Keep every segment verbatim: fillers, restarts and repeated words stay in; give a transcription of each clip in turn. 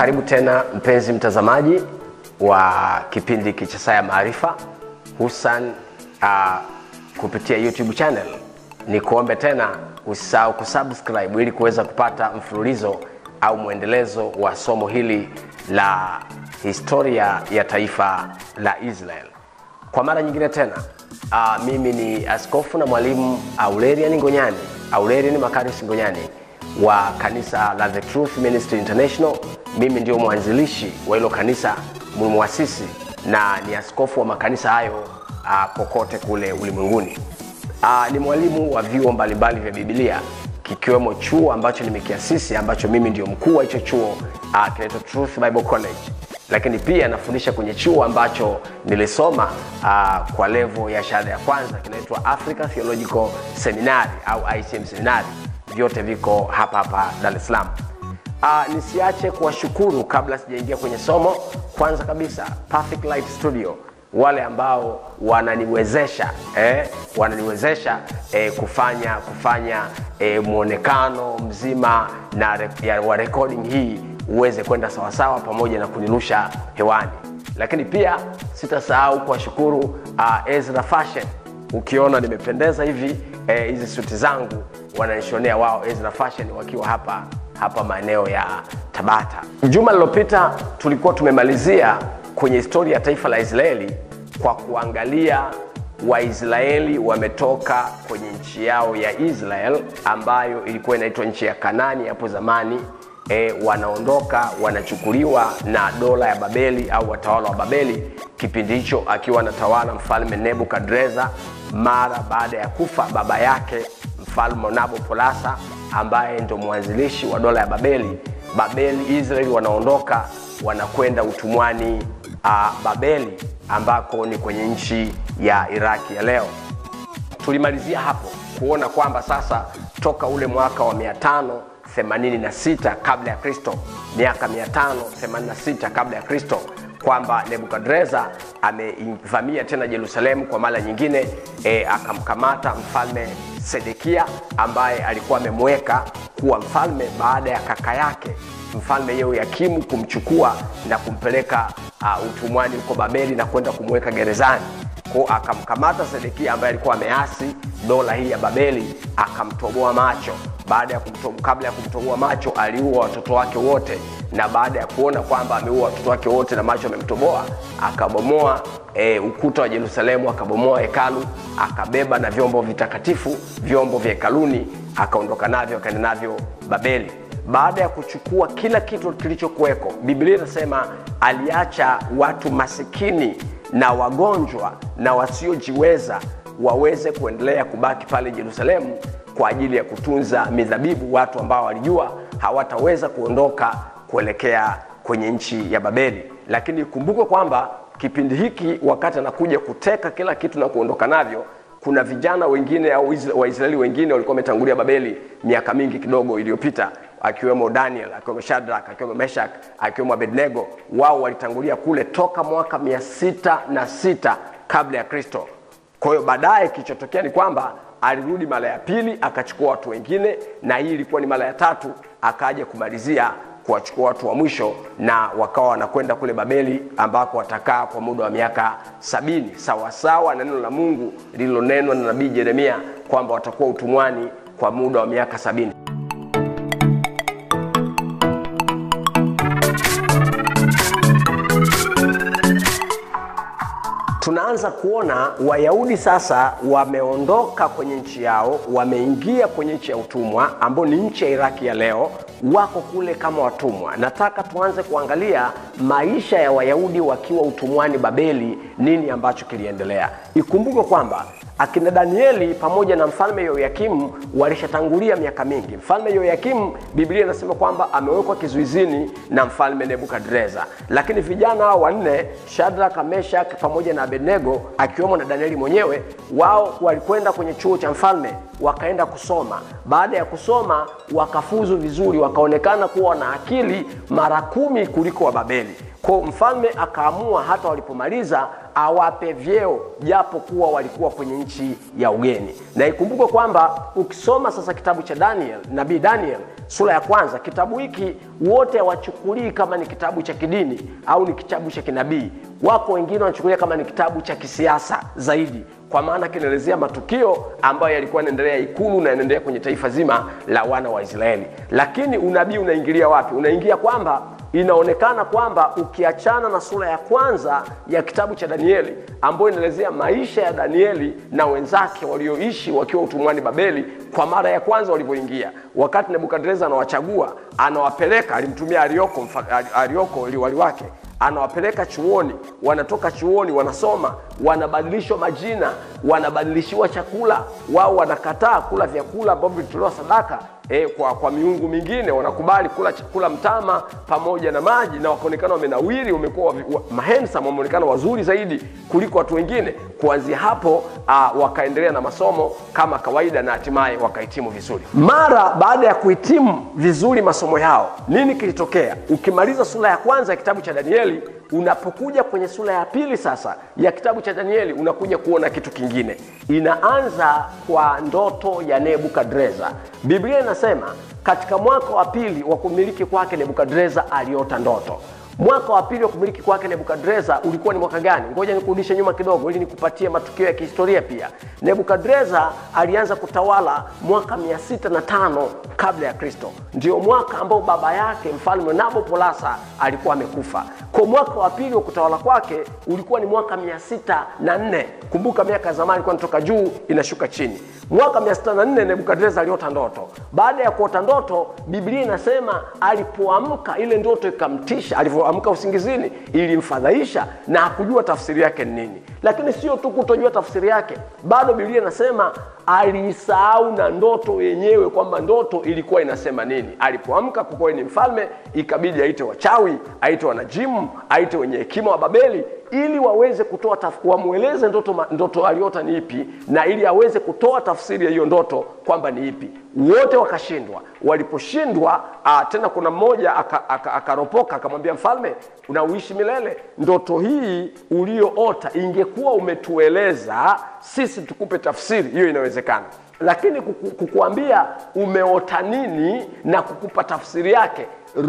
Karibu tena mpenzi mtazamaji wa kipindi cha Saa ya Maarifa, hususan uh, kupitia YouTube channel. Ni kuombe tena usisahau kusubscribe ili kuweza kupata mfululizo au muendelezo wa somo hili la historia ya taifa la Israel. Kwa mara nyingine tena, uh, mimi ni askofu na mwalimu Aurelian Ngonyani, Aurelian Makarius Ngonyani wa kanisa la The Truth Ministry International. Mimi ndio mwanzilishi wa hilo kanisa, muasisi na ni askofu wa makanisa hayo uh, kokote kule ulimwenguni. Uh, ni mwalimu wa vyuo mbalimbali vya Biblia, kikiwemo chuo ambacho nimekiasisi ambacho mimi ndio mkuu wa hicho chuo, uh, kinaitwa Truth Bible College. Lakini pia nafundisha kwenye chuo ambacho nilisoma uh, kwa level ya shahada ya kwanza, kinaitwa Africa Theological Seminary au I C M Seminary. Vyote viko hapa hapa Dar es Salaam. Uh, nisiache kuwashukuru kabla sijaingia kwenye somo. Kwanza kabisa Perfect Light Studio, wale ambao wananiwezesha eh wananiwezesha eh, kufanya kufanya eh, muonekano mzima na re, ya wa recording hii uweze kwenda sawa sawa, pamoja na kunirusha hewani. Lakini pia sitasahau kuwashukuru uh, Ezra Fashion. Ukiona nimependeza hivi hizi eh, suti zangu wananishonea wao Ezra Fashion, wakiwa hapa hapa maeneo ya Tabata. Juma lililopita tulikuwa tumemalizia kwenye historia ya taifa la Israeli kwa kuangalia Waisraeli wametoka kwenye nchi yao ya Israel ambayo ilikuwa inaitwa nchi ya Kanaani hapo zamani. E, wanaondoka wanachukuliwa na dola ya Babeli au watawala wa Babeli, kipindi hicho akiwa anatawala mfalme Nebukadreza mara baada ya kufa baba yake mfalme Nabopolassar ambaye ndo mwanzilishi wa dola ya Babeli. Babeli Israeli wanaondoka wanakwenda utumwani uh, Babeli, ambako ni kwenye nchi ya Iraki ya leo. Tulimalizia hapo kuona kwamba sasa toka ule mwaka wa mia tano themanini na sita kabla ya Kristo, miaka mia tano themanini na sita kabla ya Kristo, kwamba Nebukadreza amevamia tena Yerusalemu kwa mara nyingine. E, akamkamata mfalme Sedekia ambaye alikuwa amemweka kuwa mfalme baada ya kaka yake mfalme Yehoyakimu kumchukua na kumpeleka uh, utumwani huko Babeli na kwenda kumweka gerezani. Kwa akamkamata Sedekia ambaye alikuwa ameasi dola hii ya Babeli, akamtoboa macho. Baada ya kumtoboa, kabla ya kumtoboa macho, aliua watoto wake wote, na baada ya kuona kwamba ameua watoto wake wote na macho amemtoboa, akabomoa e, ukuta wa Yerusalemu, akabomoa hekalu, akabeba na vyombo vitakatifu, vyombo vya hekaluni, akaondoka navyo akaenda navyo Babeli. Baada ya kuchukua kila kitu kilichokuweko, Biblia inasema aliacha watu masikini na wagonjwa na wasiojiweza waweze kuendelea kubaki pale Yerusalemu kwa ajili ya kutunza mizabibu, watu ambao walijua hawataweza kuondoka kuelekea kwenye nchi ya Babeli. Lakini kumbuka kwamba kipindi hiki wakati anakuja kuteka kila kitu na kuondoka navyo, kuna vijana wengine au Waisraeli wengine walikuwa wametangulia Babeli miaka mingi kidogo iliyopita, akiwemo Daniel, akiwemo Shadrach, akiwemo Meshach, akiwemo Abednego. Wao walitangulia kule toka mwaka mia sita na sita kabla ya Kristo. Kwa hiyo baadaye kilichotokea ni kwamba alirudi mara ya pili akachukua watu wengine, na hii ilikuwa ni mara ya tatu, akaja kumalizia kuwachukua watu wa mwisho, na wakawa wanakwenda kule Babeli ambako watakaa kwa muda wa miaka sabini, sawa sawa na neno la Mungu lililonenwa na nabii Yeremia kwamba watakuwa utumwani kwa muda wa miaka sabini. Tunaanza kuona Wayahudi sasa wameondoka kwenye nchi yao, wameingia kwenye nchi ya utumwa ambao ni nchi ya Iraki ya leo, wako kule kama watumwa. Nataka tuanze kuangalia maisha ya Wayahudi wakiwa utumwani Babeli, nini ambacho kiliendelea. Ikumbuke kwamba akina Danieli pamoja na mfalme Yehoyakimu walishatangulia miaka mingi. Mfalme Yehoyakimu, Biblia inasema kwamba amewekwa kizuizini na mfalme Nebukadreza, lakini vijana hao wanne, Shadrach, Meshach pamoja na Abednego, akiwemo na Danieli mwenyewe, wao walikwenda kwenye chuo cha mfalme, wakaenda kusoma. Baada ya kusoma wakafuzu vizuri, wakaonekana kuwa na akili mara kumi kuliko wa Babeli. Kwa mfalme akaamua hata walipomaliza awape vyeo japo kuwa walikuwa kwenye nchi ya ugeni. Na ikumbuke kwamba ukisoma sasa kitabu cha Daniel, nabii Daniel, sura ya kwanza. Kitabu hiki wote hawachukulii kama ni kitabu cha kidini au ni kitabu cha kinabii. Wako wengine wanachukulia kama ni kitabu cha kisiasa zaidi, kwa maana kinaelezea matukio ambayo yalikuwa yanaendelea ikulu na yanaendelea kwenye taifa zima la wana wa Israeli. Lakini unabii unaingilia wapi? Unaingia kwamba inaonekana kwamba ukiachana na sura ya kwanza ya kitabu cha Danieli ambayo inaelezea maisha ya Danieli na wenzake walioishi wakiwa utumwani Babeli kwa mara ya kwanza walivyoingia, wakati Nebukadreza anawachagua, anawapeleka, alimtumia Arioko, Arioko liwali wake, anawapeleka chuoni, wanatoka chuoni, wanasoma, wanabadilishwa majina, wanabadilishiwa chakula, wao wanakataa kula vyakula ambavyo vilitolewa sadaka E, kwa, kwa miungu mingine, wanakubali kula chakula mtama pamoja na maji, na wakaonekana wamenawiri, wamekuwa mahandsome, wameonekana wazuri zaidi kuliko watu wengine. Kuanzia hapo uh, wakaendelea na masomo kama kawaida na hatimaye wakahitimu vizuri. Mara baada ya kuhitimu vizuri masomo yao, nini kilitokea? Ukimaliza sura ya kwanza ya kitabu cha Danieli, unapokuja kwenye sura ya pili sasa ya kitabu cha Danieli, unakuja kuona kitu kingine. Inaanza kwa ndoto ya Nebukadreza. Biblia inasema katika mwaka wa pili wa kumiliki kwake Nebukadreza aliota ndoto. Mwaka wa pili wa kumiliki kwake Nebukadreza ulikuwa ni mwaka gani? Ngoja nikurudishe nyuma kidogo ili nikupatie matukio ya kihistoria pia. Nebukadreza alianza kutawala mwaka mia sita na tano kabla ya Kristo. Ndio mwaka ambao baba yake mfalme Nabopolasa alikuwa amekufa. Kwa mwaka wa pili wa kutawala kwake ulikuwa ni mwaka mia sita na nne. Kumbuka miaka zamani kwa kutoka juu inashuka chini. Mwaka mia sita na nne Nebukadreza aliota ndoto. Baada ya kuota ndoto, Biblia inasema alipoamka ile ndoto ikamtisha. Alipoamka usingizini ilimfadhaisha na hakujua tafsiri yake ni nini. Lakini sio tu kutojua tafsiri yake, bado Biblia inasema alisahau na ndoto yenyewe kwamba ndoto ilikuwa inasema nini. Alipoamka, kwa kuwa ni mfalme, ikabidi aite wachawi, aite wanajimu, aite wenye hekima wa Babeli ili waweze kutoa tafsiri, wamueleze ndoto ndoto aliota ni ipi, na ili aweze kutoa tafsiri ya hiyo ndoto kwamba ni ipi. Wote wakashindwa. Waliposhindwa, tena kuna mmoja akaropoka aka, akamwambia mfalme, unauishi milele, ndoto hii ulioota ingekuwa umetueleza sisi tukupe tafsiri, hiyo inawezekana. Lakini kuku, kukuambia umeota nini na kukupa tafsiri yake,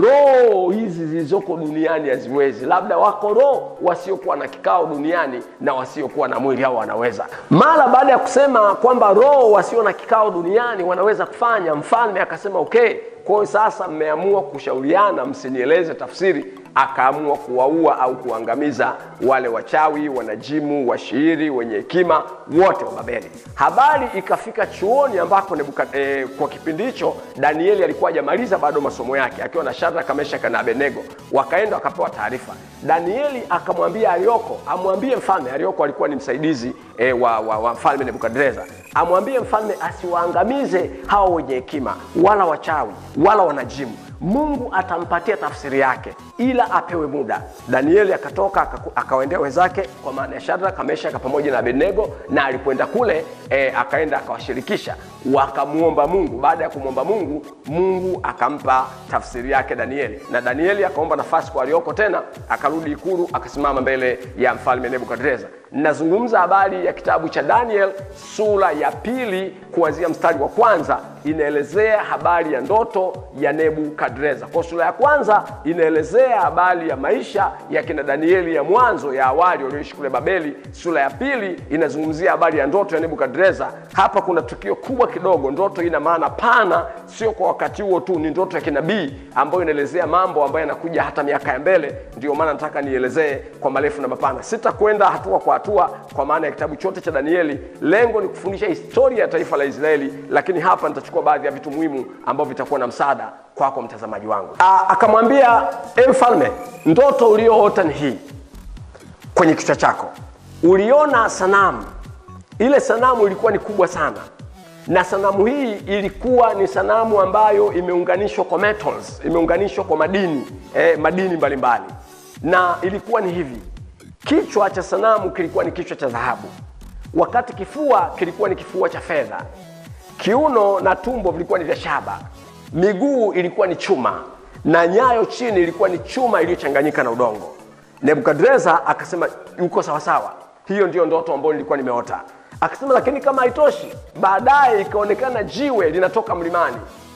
roho hizi zilizoko duniani haziwezi. Labda wako roho wasiokuwa na kikao duniani na wasiokuwa na mwili, hao wanaweza. Mara baada ya kusema kwamba roho wasio na kikao duniani wanaweza kufanya, mfalme akasema okay, kwa hiyo sasa mmeamua kushauriana, msinieleze tafsiri. Akaamua kuwaua au kuangamiza wale wachawi, wanajimu, washairi, wenye hekima wote wa Babeli. Habari ikafika chuoni ambako Nebukadneza, eh, kwa kipindi hicho Danieli alikuwa hajamaliza bado masomo yake, akiwa na Shadraka, Meshaki na Abednego. Wakaenda wakapewa taarifa. Danieli akamwambia Arioko, amwambie mfalme. Arioko alikuwa ni msaidizi eh, wa, wa, wa mfalme Nebukadneza. Amwambie mfalme asiwaangamize hao wenye hekima, wala wachawi, wala wanajimu. Mungu atampatia tafsiri yake, ila apewe muda. Danieli akatoka akawaendea wenzake, kwa maana ya Shadraka, Meshaki pamoja na Abednego, na alipoenda kule e, akaenda akawashirikisha, wakamuomba Mungu. Baada ya kumwomba Mungu, Mungu akampa tafsiri yake Danieli, na Danieli akaomba nafasi kwa Arioko tena, akarudi ikulu, akasimama mbele ya mfalme Nebukadreza. Ninazungumza habari ya kitabu cha Daniel sura ya pili kuanzia mstari wa kwanza. Inaelezea habari ya ndoto ya Nebukadreza. Kwa sura ya kwanza inaelezea habari ya maisha ya kina Danieli ya mwanzo, ya awali walioishi kule Babeli. Sura ya pili inazungumzia habari ya ndoto ya Nebukadreza. Hapa kuna tukio kubwa kidogo. Ndoto ina maana pana, sio kwa wakati huo tu, ni ndoto ya kinabii ambayo inaelezea mambo ambayo yanakuja hata miaka ya mbele. Ndio maana nataka nielezee kwa marefu na mapana. Sitakwenda hatua kwa hatua kwa maana ya kitabu chote cha Danieli. Lengo ni kufundisha historia ya taifa la Israeli, lakini hapa nitachukua baadhi ya vitu muhimu ambavyo vitakuwa na msaada kwako kwa mtazamaji wangu. Akamwambia, e mfalme, ndoto ulioota ni hii. Kwenye kichwa chako uliona sanamu. Ile sanamu ilikuwa ni kubwa sana, na sanamu hii ilikuwa ni sanamu ambayo imeunganishwa kwa metals, imeunganishwa kwa madini, eh, madini mbalimbali. Na ilikuwa ni hivi: kichwa cha sanamu kilikuwa ni kichwa cha dhahabu, wakati kifua kilikuwa ni kifua cha fedha. Kiuno na tumbo vilikuwa ni vya shaba. Miguu ilikuwa ni chuma, na nyayo chini ilikuwa ni chuma iliyochanganyika na udongo. Nebukadreza akasema yuko sawa sawa, hiyo ndio ndoto ambayo nilikuwa nimeota. Akasema lakini kama haitoshi, baadaye ikaonekana jiwe linatoka mlimani.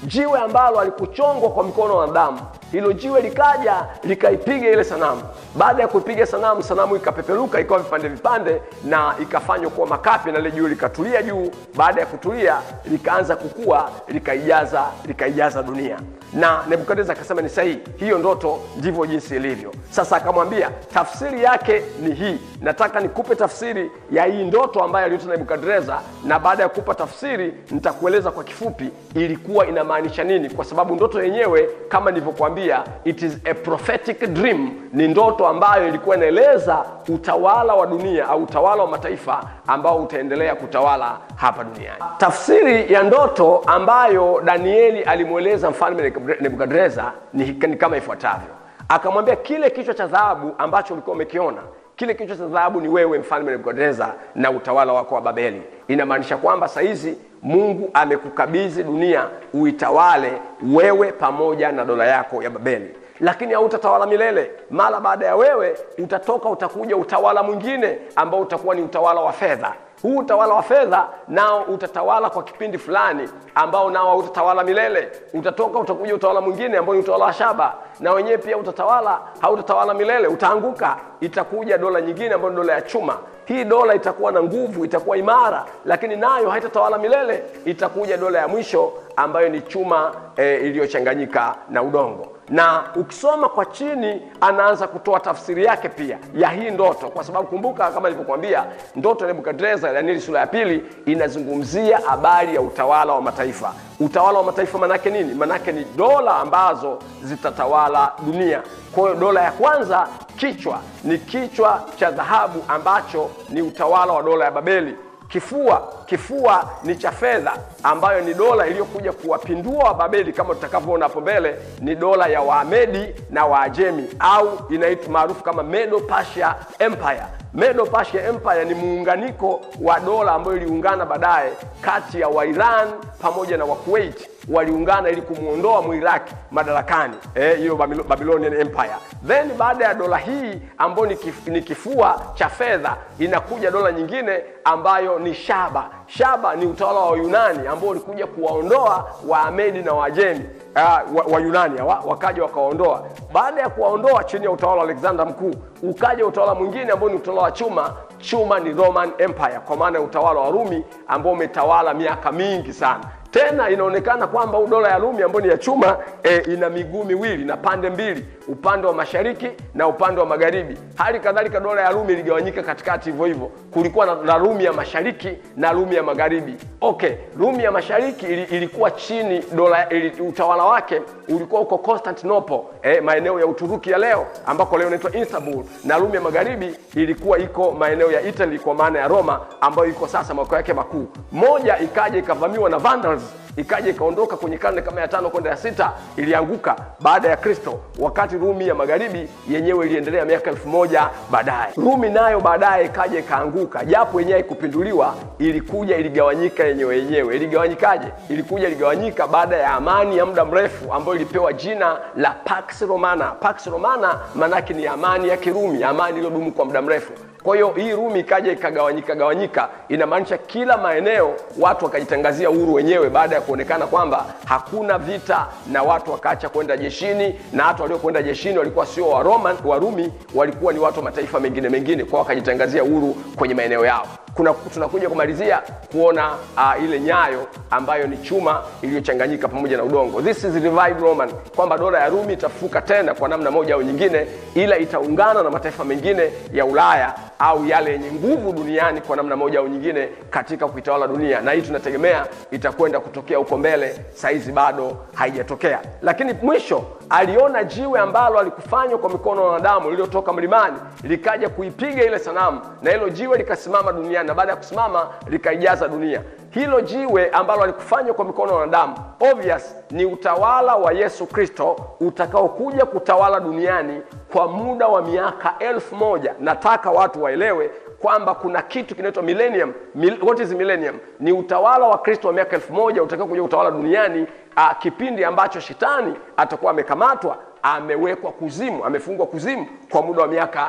jiwe ambalo alikuchongwa kwa mikono wa wanadamu. Hilo jiwe likaja likaipiga ile sanamu. Baada ya kuipiga sanamu, sanamu ikapeperuka ikawa vipande vipande na ikafanywa kuwa makapi, na ile jiwe likatulia juu. Baada ya kutulia likaanza kukua, likaijaza likaijaza dunia. Na Nebukadneza akasema ni sahihi, hiyo ndoto ndivyo jinsi ilivyo. Sasa akamwambia tafsiri yake ni hii. Nataka nikupe tafsiri ya hii ndoto ambayo aliota Nebukadneza, na baada ya kukupa tafsiri nitakueleza kwa kifupi ilikuwa inamaanisha nini, kwa sababu ndoto yenyewe kama nilivyokuambia, it is a prophetic dream. Ni ndoto ambayo ilikuwa inaeleza utawala wa dunia au utawala wa mataifa ambao utaendelea kutawala hapa duniani. Tafsiri ya ndoto ambayo Danieli alimueleza mfalme Nebukadneza ni, ni kama ifuatavyo. Akamwambia kile kichwa cha dhahabu ambacho ulikuwa umekiona, kile kichwa cha dhahabu ni wewe mfalme Nebukadneza na utawala wako wa Babeli. Inamaanisha kwamba saizi Mungu amekukabidhi dunia uitawale wewe pamoja na dola yako ya Babeli. Lakini hautatawala milele. Mara baada ya wewe utatoka, utakuja utawala mwingine ambao utakuwa ni utawala wa fedha. Huu utawala wa fedha nao utatawala kwa kipindi fulani ambao nao hautatawala milele. Utatoka utakuja utawala mwingine ambao ni utawala wa shaba, na wenyewe pia utatawala, hautatawala milele, utaanguka. Itakuja dola nyingine ambayo ni dola ya chuma. Hii dola itakuwa na nguvu, itakuwa imara, lakini nayo haitatawala milele. Itakuja dola ya mwisho ambayo ni chuma e, iliyochanganyika na udongo. Na ukisoma kwa chini anaanza kutoa tafsiri yake pia ya hii ndoto, kwa sababu kumbuka kama nilivyokuambia, ndoto ya Nebukadneza Danieli sura ya pili inazungumzia habari ya utawala wa mataifa. Utawala wa mataifa manake nini? Manake ni dola ambazo zitatawala dunia. Kwa hiyo dola ya kwanza, kichwa ni kichwa cha dhahabu ambacho ni utawala wa dola ya Babeli. Kifua, kifua ni cha fedha ambayo ni dola iliyokuja kuwapindua wa Babeli, kama tutakavyoona hapo mbele, ni dola ya Waamedi na Waajemi, au inaitwa maarufu kama Medo-Persia Empire. Medo-Persia Empire ni muunganiko wa dola ambayo iliungana baadaye kati ya Wairan pamoja na Wakuwait. Waliungana ili kumuondoa Muiraki madarakani, eh hiyo Babylonian Empire. Then baada ya dola hii ambayo ni, kif, ni kifua cha fedha, inakuja dola nyingine ambayo ni shaba. Shaba ni utawala wa Yunani ambao ulikuja kuwaondoa Waamedi na Waajemi. Uh, wa, wa Yunani wa, wakaja wakaondoa. Baada ya kuwaondoa chini ya utawala wa Alexander Mkuu, ukaja utawala mwingine ambao ni utawala wa chuma. Chuma ni Roman Empire, kwa maana ya utawala wa Rumi ambao umetawala miaka mingi sana. Tena inaonekana kwamba dola ya Rumi ambayo ni ya chuma e, ina miguu miwili na pande mbili, upande wa mashariki na upande wa magharibi. Hali kadhalika dola ya Rumi iligawanyika katikati hivyo hivyo. Kulikuwa na, na Rumi ya mashariki na Rumi ya magharibi. Okay, Rumi ya mashariki ili, ilikuwa chini dola ili, utawala wake ulikuwa uko Constantinople, eh, maeneo ya Uturuki ya leo ambako leo inaitwa Istanbul, na Rumi ya magharibi ilikuwa iko maeneo ya Italy kwa maana ya Roma ambayo iko sasa makao yake makuu. Moja ikaja ikavamiwa na Vandals, ikaja ikaondoka kwenye karne kama ya tano kwenda ya sita, ilianguka baada ya Kristo, wakati Rumi ya magharibi yenyewe iliendelea miaka elfu moja baadaye. Rumi nayo baadaye ikaja ikaanguka, japo yenyewe ikupinduliwa, ilikuja iligawanyika yenyewe yenyewe. Iligawanyikaje? Ilikuja iligawanyika baada ya amani ya muda mrefu ambayo ilipewa jina la Pax Romana. Pax Romana manake ni amani ya Kirumi, amani iliyodumu kwa muda mrefu. Kwa hiyo hii Rumi ikaja ikagawanyika gawanyika, inamaanisha kila maeneo watu wakajitangazia uhuru wenyewe baada ya kuonekana kwamba hakuna vita, na watu wakaacha kwenda jeshini, na watu waliokwenda jeshini walikuwa sio wa Roman, wa Rumi, walikuwa ni watu wa mataifa mengine mengine, kwa wakajitangazia uhuru kwenye maeneo yao. Kuna tunakuja kumalizia kuona uh, ile nyayo ambayo ni chuma iliyochanganyika pamoja na udongo. This is revived Roman, kwamba dola ya Rumi itafuka tena kwa namna moja au nyingine, ila itaungana na mataifa mengine ya Ulaya au yale yenye nguvu duniani kwa namna moja au nyingine katika kuitawala dunia, na hii tunategemea itakwenda kutokea huko mbele. Saizi bado haijatokea. Lakini mwisho aliona jiwe ambalo alikufanywa kwa mikono ya wanadamu lililotoka mlimani, likaja kuipiga ile sanamu, na hilo jiwe likasimama duniani, na baada ya kusimama likaijaza dunia. Hilo jiwe ambalo alikufanywa kwa mikono ya wanadamu, obvious ni utawala wa Yesu Kristo utakaokuja kutawala duniani kwa muda wa miaka elfu moja. Nataka watu waelewe kwamba kuna kitu kinaitwa millennium. What is millennium? Ni utawala wa Kristo wa miaka elfu moja utakao kuja utawala duniani, uh, kipindi ambacho shetani atakuwa amekamatwa, amewekwa kuzimu, amefungwa kuzimu kwa muda wa miaka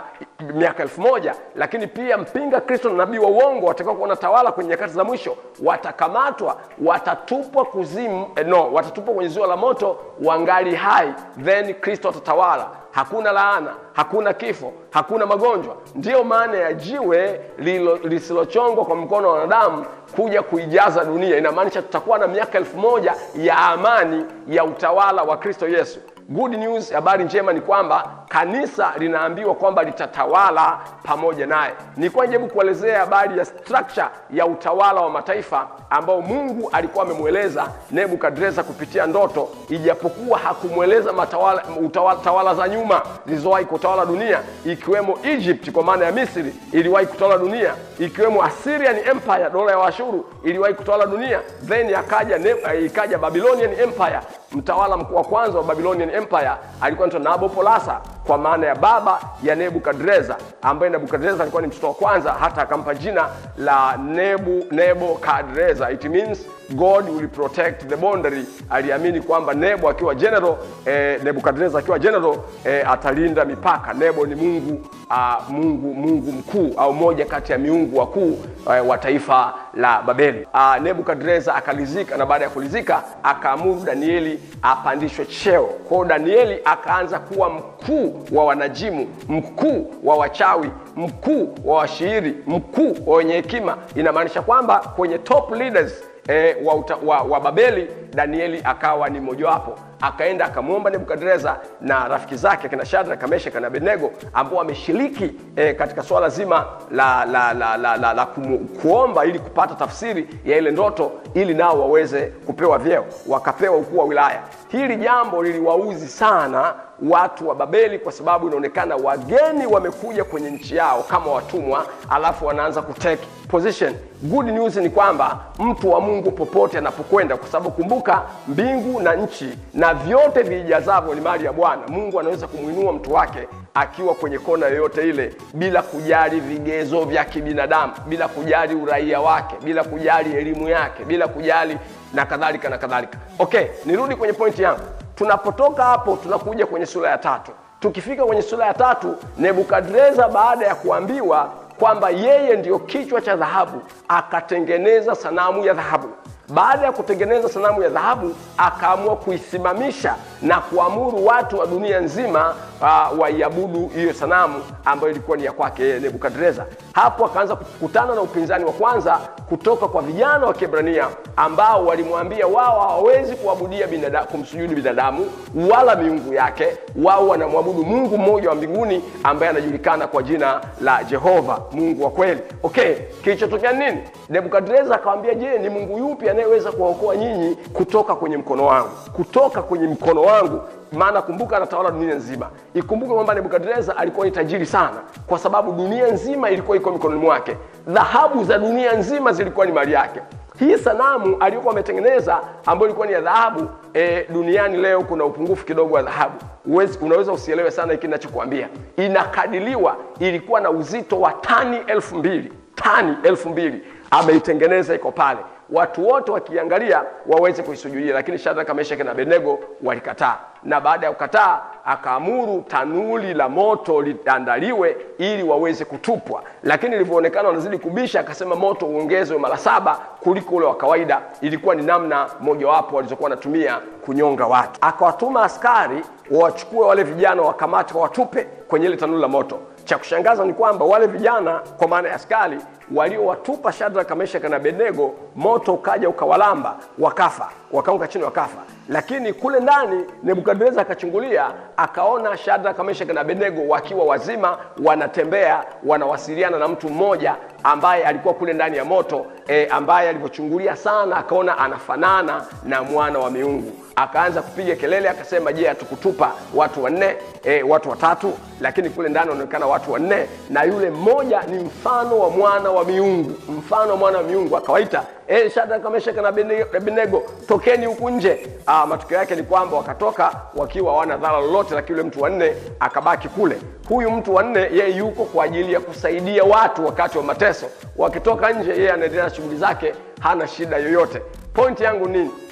miaka elfu moja, lakini pia mpinga Kristo na nabii wa uongo watakao kuwa wanatawala kwenye nyakati za mwisho watakamatwa, watatupwa kuzimu, eh, no, watatupwa kwenye ziwa la moto wangali hai, then Kristo atatawala. Hakuna laana, hakuna kifo, hakuna magonjwa. Ndiyo maana ya jiwe lisilochongwa kwa mkono wa wanadamu kuja kuijaza dunia. Inamaanisha tutakuwa na miaka elfu moja ya amani ya utawala wa Kristo Yesu. Good news, habari njema ni kwamba kanisa linaambiwa kwamba litatawala pamoja naye. Ni kwa ajabu kuelezea habari ya structure ya utawala wa mataifa ambao Mungu alikuwa amemueleza Nebukadreza kupitia ndoto, ijapokuwa hakumweleza matawala utawala tawala za nyuma zilizowahi kutawala dunia, ikiwemo Egypt kwa maana ya Misri iliwahi kutawala dunia, ikiwemo Assyrian Empire, dola ya Ashuru iliwahi kutawala dunia, then akaja ikaja Babylonian Empire. Mtawala mkuu wa kwanza wa Babylonian Empire alikuwa anaitwa Nabopolassar kwa maana ya baba ya Nebukadreza, ambaye Nebukadreza alikuwa ni mtoto wa kwanza, hata akampa jina la Nebu Nebukadreza. It means God will protect the boundary. Aliamini kwamba Nebo akiwa general, eh, Nebukadreza akiwa general, eh, atalinda mipaka. Nebo ni Mungu, uh, Mungu Mungu mkuu au moja kati ya miungu wakuu uh, wa taifa la Babeli. Uh, Nebukadreza akalizika, na baada ya kulizika akaamuru Danieli apandishwe cheo. Kwa Danieli akaanza kuwa mkuu wa wanajimu, mkuu wa wachawi, mkuu wa washairi, mkuu wa wenye hekima. Inamaanisha kwamba kwenye top leaders E, wa, uta, wa, wa Babeli Danieli akawa ni mmoja wapo. Akaenda akamuomba Nebukadreza na rafiki zake kina Shadraka, Meshaki na Abednego ambao wameshiriki e, katika swala zima la la la la, la, la kumu, kuomba ili kupata tafsiri ya ile ndoto ili nao waweze kupewa vyeo, wakapewa ukuu wa wilaya. Hili jambo liliwauzi sana watu wa Babeli kwa sababu inaonekana wageni wamekuja kwenye nchi yao kama watumwa, alafu wanaanza kutake position. Good news ni kwamba mtu wa Mungu popote anapokwenda, kwa sababu kumbuka mbingu na nchi na vyote vijazavyo ni mali ya Bwana. Mungu anaweza kumuinua mtu wake akiwa kwenye kona yoyote ile bila kujali vigezo vya kibinadamu, bila kujali uraia wake, bila kujali elimu yake, bila kujali na kadhalika na kadhalika. Okay, nirudi kwenye pointi yangu. Tunapotoka hapo tunakuja kwenye sura ya tatu. Tukifika kwenye sura ya tatu, Nebukadreza baada ya kuambiwa kwamba yeye ndiyo kichwa cha dhahabu, akatengeneza sanamu ya dhahabu. Baada ya kutengeneza sanamu ya dhahabu, akaamua kuisimamisha na kuamuru watu wa dunia nzima uh, waiabudu hiyo sanamu ambayo ilikuwa ni ya kwake Nebukadreza. Hapo akaanza kukutana na upinzani wa kwanza kutoka kwa vijana wa Kiebrania ambao walimwambia wao hawawezi kuabudia binadamu, kumsujudu binadamu wala miungu yake. Wao wanamwabudu Mungu mmoja wa mbinguni ambaye anajulikana kwa jina la Jehova, Mungu wa kweli. Okay, kilichotokea nini? Nebukadreza akamwambia, je, ni Mungu yupi anayeweza kuwaokoa nyinyi kutoka kwenye mkono wangu? Kutoka kwenye mkono wangu. Maana kumbuka anatawala dunia nzima. Ikumbuke kwamba Nebukadreza alikuwa ni tajiri sana kwa sababu dunia nzima ilikuwa iko mikononi mwake. Dhahabu za dunia nzima zilikuwa ni mali yake. Hii sanamu aliyokuwa ametengeneza ambayo ilikuwa ni ya dhahabu, e, duniani leo kuna upungufu kidogo wa dhahabu. Uwezi, unaweza usielewe sana hiki ninachokuambia. Inakadiliwa ilikuwa na uzito wa tani elfu mbili. Tani elfu mbili ameitengeneza, iko pale. Watu wote wakiangalia waweze kuisujudia, lakini Shadraka, Meshaki na Abednego walikataa. Na baada ya kukataa akaamuru tanuli la moto liandaliwe ili waweze kutupwa. Lakini ilivyoonekana wanazidi kubisha, akasema moto uongezwe mara saba kuliko ule wa kawaida. Ilikuwa ni namna mojawapo walizokuwa wanatumia kunyonga watu. Akawatuma askari wachukue wale vijana, wakamate, watupe kwenye ile tanuli la moto. Cha kushangaza ni kwamba wale vijana kwa maana ya askari waliowatupa Shadraka, Meshaki na Abednego, moto ukaja ukawalamba, wakafa, wakaanguka chini wakafa. Lakini kule ndani Nebukadreza akachungulia, akaona Shadraka, Meshaki na Abednego wakiwa wazima, wanatembea, wanawasiliana na mtu mmoja ambaye alikuwa kule ndani ya moto, e, ambaye alipochungulia sana akaona anafanana na mwana wa miungu. Akaanza kupiga kelele, akasema, je, atukutupa watu wanne, e, watu watatu, lakini kule ndani wanaonekana watu wanne, na yule mmoja ni mfano wa mwana wa miungu, mfano wa mwana wa miungu. Akawaita, eh, Shadraka, Meshaki na Abednego, tokeni huku nje. Ah, matokeo yake ni kwamba wakatoka wakiwa hawana dhara lolote, lakini yule mtu wa nne akabaki kule. Huyu mtu wa nne yeye yuko kwa ajili ya kusaidia watu wakati wa mateso. Wakitoka nje yeye anaendelea na shughuli zake, hana shida yoyote. Point yangu nini?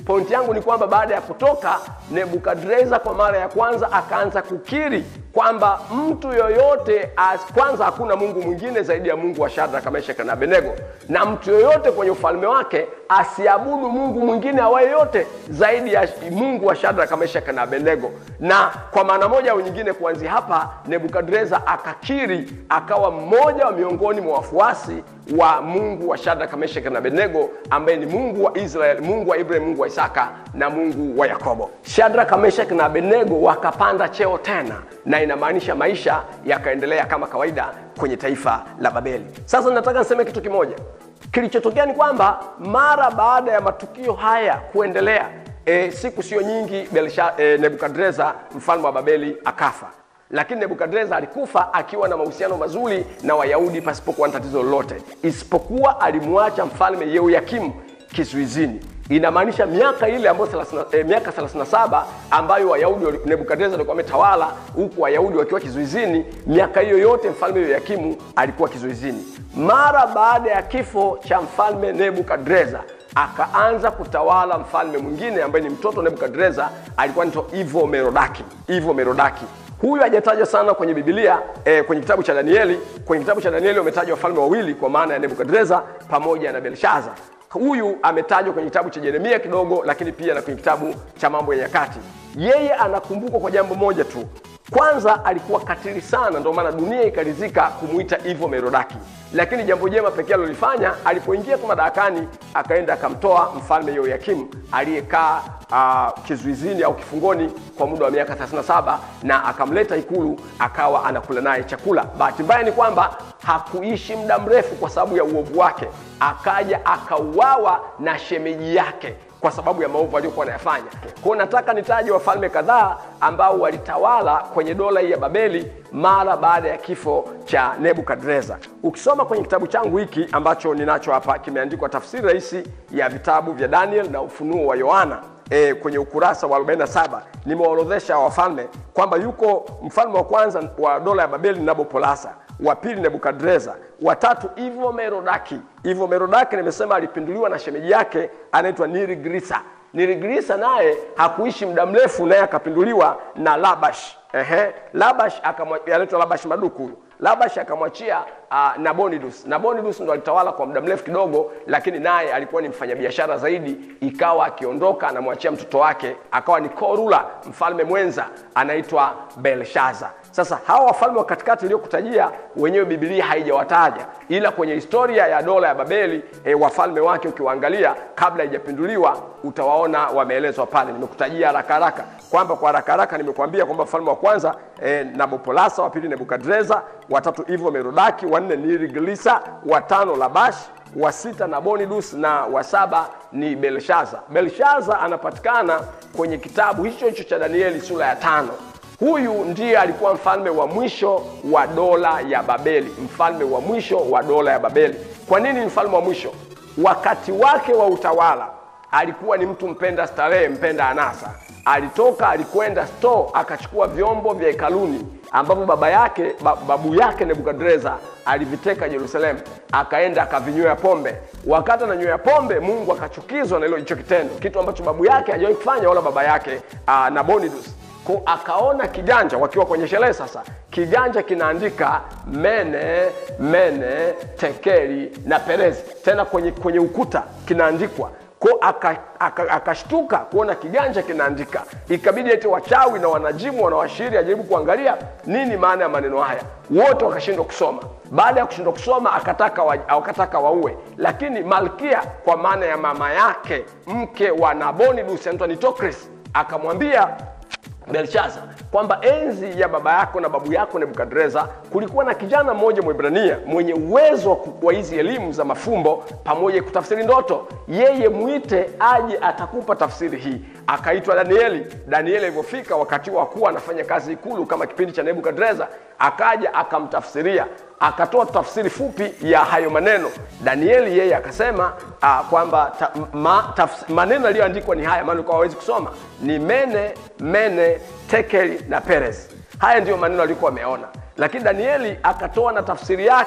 Pointi yangu ni kwamba baada ya kutoka, Nebukadreza kwa mara ya kwanza akaanza kukiri kwamba mtu yoyote as, kwanza hakuna Mungu mwingine zaidi ya Mungu wa Shadraka, Meshaki na Abednego, na mtu yoyote kwenye ufalme wake asiabudu Mungu mwingine awaye yote zaidi ya Mungu wa Shadraka, Meshaki na Abednego. Na kwa maana moja au nyingine, kuanzia hapa Nebukadreza akakiri, akawa mmoja wa miongoni mwa wafuasi wa Mungu wa Shadraka, Meshaki na Abednego, ambaye ni Mungu wa Israeli, Mungu wa Ibrahim, Mungu wa Isaka na Mungu wa Yakobo. Shadraka, Meshaki na Abednego wakapanda cheo tena, na inamaanisha maisha yakaendelea kama kawaida kwenye taifa la Babeli. Sasa nataka niseme kitu kimoja. Kilichotokea ni kwamba mara baada ya matukio haya kuendelea, e, siku sio nyingi Belsha, e, Nebukadreza mfalme wa Babeli akafa. Lakini Nebukadreza alikufa akiwa na mahusiano mazuri na Wayahudi pasipokuwa na tatizo lolote, isipokuwa alimwacha mfalme Yehoyakimu kizuizini. Inamaanisha miaka ile ambayo eh, miaka thelathini na saba ambayo Wayahudi Nebukadreza alikuwa ametawala huku Wayahudi wakiwa kizuizini, miaka hiyo yote mfalme Yehoyakimu alikuwa kizuizini. Mara baada ya kifo cha mfalme Nebukadreza akaanza kutawala mfalme mwingine ambaye ni mtoto Nebukadreza, alikuwa anaitwa Evil Merodaki. Evil Merodaki huyu hajatajwa sana kwenye Biblia, eh, kwenye kitabu cha Danieli. Kwenye kitabu cha Danieli umetajwa wafalme wawili kwa maana ya Nebukadreza pamoja na Belshaza. Huyu ametajwa kwenye kitabu cha Yeremia kidogo, lakini pia na kwenye kitabu cha Mambo ya Nyakati. Yeye anakumbukwa kwa jambo moja tu. Kwanza alikuwa katili sana, ndio maana dunia ikaridhika kumuita Evil Merodaki. Lakini jambo jema pekee alilofanya, alipoingia kwa madarakani, akaenda akamtoa mfalme Yehoyakimu aliyekaa uh, kizuizini au kifungoni kwa muda wa miaka thelathini na saba, na akamleta ikulu akawa anakula naye chakula. Bahati mbaya ni kwamba hakuishi muda mrefu kwa sababu ya uovu wake. Akaja akauawa na shemeji yake kwa sababu ya maovu aliyokuwa anayafanya. Kwa nataka nitaje wafalme kadhaa ambao walitawala kwenye dola hii ya Babeli mara baada ya kifo cha Nebukadreza. Ukisoma kwenye kitabu changu hiki ambacho ninacho hapa, kimeandikwa tafsiri rahisi ya vitabu vya Daniel na Ufunuo wa Yohana, E, kwenye ukurasa wa arobaini na saba nimeorodhesha wafalme kwamba yuko mfalme wa kwanza wa dola ya Babeli Nabopolasa, wa pili Nebukadreza, wa tatu Evil Merodaki. Evil Merodaki nimesema alipinduliwa na shemeji yake anaitwa Nirigrisa. Nirigrisa naye hakuishi muda mrefu, naye akapinduliwa na Labash. Ehe, Labash akamwachia, anaitwa Labash Maduku. Labash akamwachia uh, Nabonidus. Nabonidus ndo alitawala kwa muda mrefu kidogo, lakini naye alikuwa ni mfanyabiashara zaidi, ikawa akiondoka anamwachia mtoto wake, akawa ni korula mfalme mwenza anaitwa Belshaza. Sasa hawa wafalme wa katikati niliokutajia wenyewe Biblia haijawataja, ila kwenye historia ya dola ya Babeli e, wafalme wake ukiwaangalia kabla haijapinduliwa utawaona wameelezwa pale. Nimekutajia haraka haraka kwamba kwa haraka haraka nimekuambia kwamba mfalme wa kwanza e, Nabopolasa, wa pili Nebukadreza, wa tatu Evil Merodaki, wa nne Niriglisa, wa tano Labash, wa sita Nabonidus na wa saba ni Belshaza. Belshaza anapatikana kwenye kitabu hicho hicho cha Danieli sura ya tano. Huyu ndiye alikuwa mfalme wa mwisho wa dola ya Babeli, mfalme wa mwisho wa dola ya Babeli. Kwa nini mfalme wa mwisho? Wakati wake wa utawala alikuwa ni mtu mpenda starehe, mpenda anasa. Alitoka, alikwenda store, akachukua vyombo vya hekaluni ambavyo baba yake, babu yake Nebukadreza aliviteka Yerusalemu, akaenda akavinywea pombe. Wakati ananywea pombe, Mungu akachukizwa na hilo hicho kitendo, kitu ambacho babu yake hajawahi kufanya wala baba yake uh, Nabonidus. Kwa akaona kiganja wakiwa kwenye sherehe. Sasa kiganja kinaandika Mene, Mene, Tekeli na Perezi, tena kwenye kwenye ukuta kinaandikwa. Kwa akashtuka aka, aka kuona kiganja kinaandika. Ikabidi eti wachawi na wanajimu wanawashiri ajaribu kuangalia nini maana ya maneno haya. Wote wakashindwa kusoma. Baada ya kushindwa kusoma akataka wa, akataka waue. Lakini Malkia, kwa maana ya mama yake, mke wa Nabonidus anaitwa Nitocris, akamwambia Belshaza kwamba enzi ya baba yako na babu yako Nebukadreza kulikuwa na kijana mmoja Mwebrania mwenye uwezo wa hizi elimu za mafumbo pamoja kutafsiri ndoto. Yeye muite aje, atakupa tafsiri hii. Akaitwa Danieli. Danieli alipofika wakati wa kuwa anafanya kazi ikulu kama kipindi cha Nebukadreza, akaja akamtafsiria, akatoa tafsiri fupi ya hayo maneno. Danieli yeye akasema uh, kwamba ta, ma, tafs, maneno yaliyoandikwa ni haya, maana kwa hawezi kusoma, ni Mene, Mene, Tekeli na Perez. Haya ndio maneno alikuwa ameona. Lakini Danieli akatoa na tafsiri yake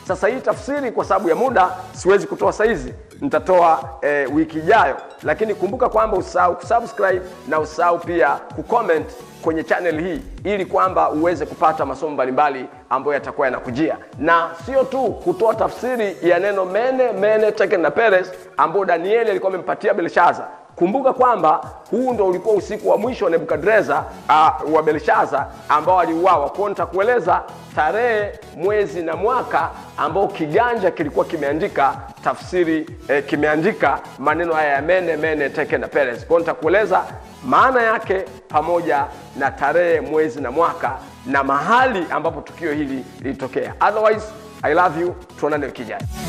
Sasa hii tafsiri kwa sababu ya muda siwezi kutoa saizi, nitatoa e, wiki ijayo. Lakini kumbuka kwamba usahau kusubscribe na usahau pia kucomment kwenye channel hii ili kwamba uweze kupata masomo mbalimbali ambayo yatakuwa yanakujia. Na sio tu kutoa tafsiri ya neno mene mene tekel na peres ambao Danieli alikuwa amempatia Belshaza. Kumbuka kwamba huu ndo ulikuwa usiku wa mwisho wa Nebukadreza uh, wa Belshaza ambao aliuawa. Kwa nitakueleza tarehe, mwezi na mwaka ambao kiganja kilikuwa kimeandika tafsiri eh, kimeandika maneno haya ya mene mene tekel na peres. Kwa nitakueleza maana yake pamoja na tarehe, mwezi na mwaka na mahali ambapo tukio hili lilitokea. Otherwise, I love you. Tuonane wiki ijayo.